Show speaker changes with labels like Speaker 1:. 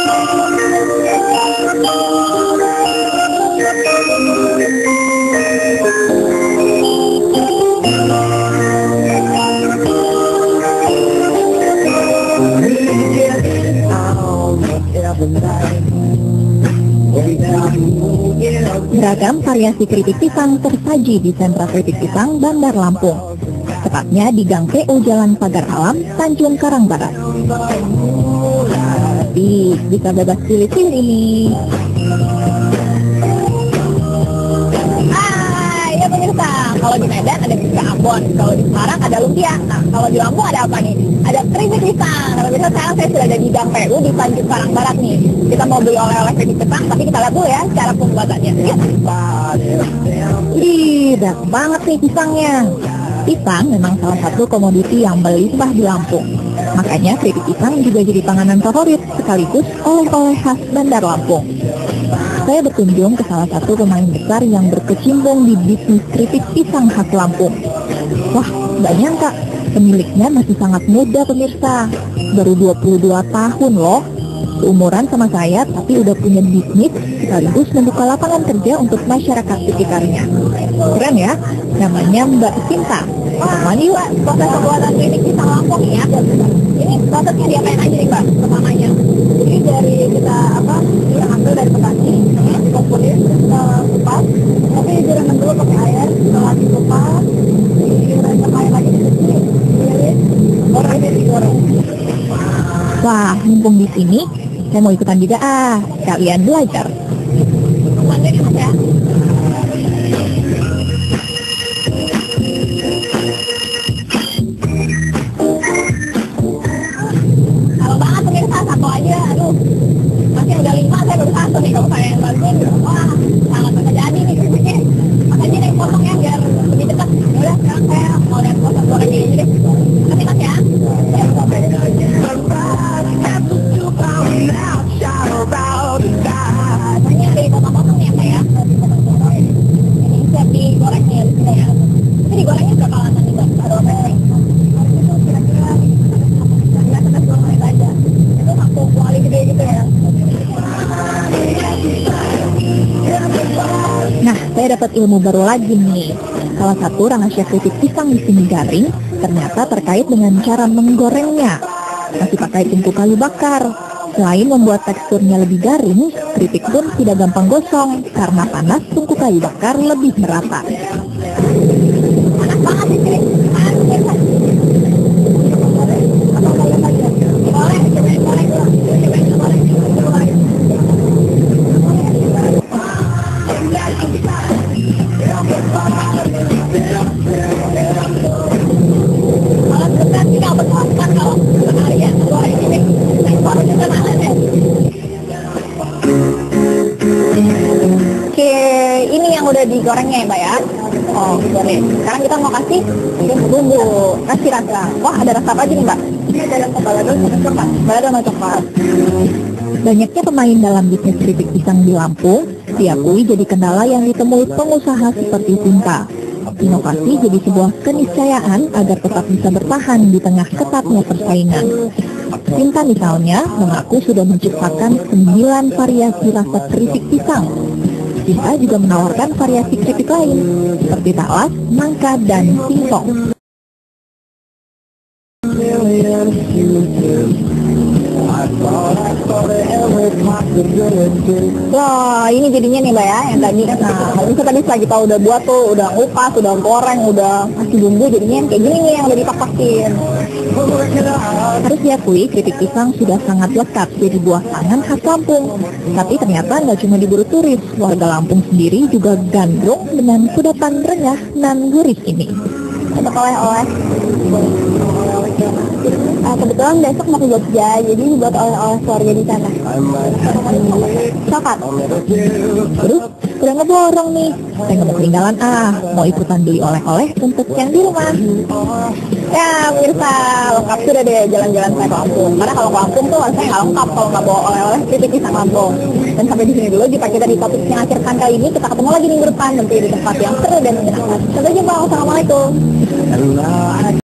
Speaker 1: Beragam variasi keripik pisang tersaji di sentra keripik pisang Bandar Lampung, tepatnya di Gang PO Jalan Pagar Alam, Tanjung Karang Barat. Bisa bebas pilih-pilih ini. Ya pemirsa, kalau di Medan ada pisang Ambon, kalau di Semarang ada lumpia. Nah, kalau di Lampung ada apa nih? Ada keripik pisang. Nah, pemirsa, sekarang saya sudah ada di Gang PU di Tanjung Karang Barat nih. Kita mau beli oleh-oleh keripik pisang, tapi kita lihat dulu ya cara pembuatannya. Yuk. Banyak banget nih pisangnya. Pisang memang salah satu komoditi yang melimpah di Lampung. Makanya keripik pisang juga jadi panganan favorit sekaligus oleh-oleh khas Bandar Lampung. Saya berkunjung ke salah satu pemain besar yang berkecimpung di bisnis keripik pisang khas Lampung. Wah, gak nyangka, pemiliknya masih sangat muda pemirsa. Baru 22 tahun loh. Seumuran sama saya, tapi udah punya bisnis sekaligus membuka lapangan kerja untuk masyarakat sekitarnya. Keren ya, namanya Mbak Sinta. Wah, ini Mbak, proses pembuatan keripik pisang Lampung ya. Ini prosesnya diapain aja nih Mbak, pertamanya? Jadi dari kita ambil dari petani, dikumpulin, kupas, tapi direndam dulu pakai air, setelah dikupas, direndam air lagi dikecil, digoreng. Wah, mumpung di sini, saya mau ikutan juga kalian belajar. Kemana nih Mas ya? Kalau banget pemirsa, satu aja, aduh. Masih udah 5, saya baru 1 nih, kalau saya yang bantuin. Wah, sangat bisa jadi nih keripiknya. Makanya nih potongnya biar lebih cepat. Yaudah, sekarang saya mau lihat proses gorengnya ini deh. Makasih Mas ya. Ini dari potong-potong ya Pak ya. Ini siap digorengnya di sini ya. Ini digorengnya berapa lama nih Mbak? Aduh, itu kira-kira 15-20 menit aja. Itu satu kuali gede gitu ya. Nah, saya dapat ilmu baru lagi nih. Salah satu rahasia keripik pisang di sini garing ternyata terkait dengan cara menggorengnya. Masih pakai tungku kayu bakar. Selain membuat teksturnya lebih garing, keripik pun tidak gampang gosong karena panas tungku kayu bakar lebih merata. Panas banget sih, Oke, ini yang udah digorengnya ya Mbak ya. Oh, gitu nih. Sekarang kita mau kasih bumbu, kasih rasa. Wah, ada rasa apa aja nih Mbak? Ini ada rasa balado sama coklat. Balado sama coklat. Banyaknya pemain dalam bisnis keripik pisang di Lampung diakui jadi kendala yang ditemui pengusaha seperti Sinta. Inovasi jadi sebuah keniscayaan agar tetap bisa bertahan di tengah ketatnya persaingan. Sinta misalnya mengaku sudah menciptakan 9 variasi rasa keripik pisang. Sinta juga menawarkan variasi keripik lain seperti talas, nangka, dan singkong. Wah, ini jadinya nih Mbak ya, yang tadi. Nah, bisa tadi lagi tahu udah buat tuh, udah ngupas, udah goreng, udah kasih bumbu, jadinya kayak gini nih yang udah dipak-pakin. Harus diakui, keripik pisang sudah sangat lekat jadi buah tangan khas Lampung. Tapi ternyata nggak cuma diburu turis, warga Lampung sendiri juga gandrung dengan kudapan renyah nan gurih ini. Untuk oleh-oleh. Kebetulan besok mau ke Jogja, jadi buat oleh-oleh keluarga di sana. Coklat. Terus udah ngeborong nih. Saya nggak mau ketinggalan mau ikutan beli oleh-oleh untuk yang di rumah. Ya pemirsa, lengkap sudah deh jalan-jalan saya ke Lampung. Karena kalau ke Lampung tuh saya nggak lengkap kalau nggak bawa oleh-oleh keripik pisang Lampung. Dan sampai di sini dulu jika kita di topik yang akhirkan kali ini. Kita ketemu lagi minggu depan nanti di tempat yang seru dan menyenangkan. Sampai jumpa, wassalamualaikum.